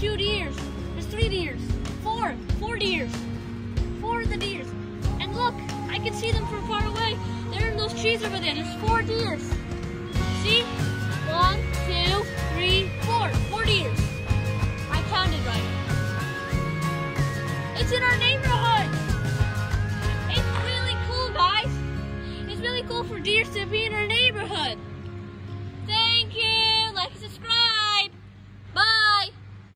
2 deers. There's 3 deers. 4 deers. 4 of the deers. And look, I can see them from far away. They're in those trees over there. There's 4 deers.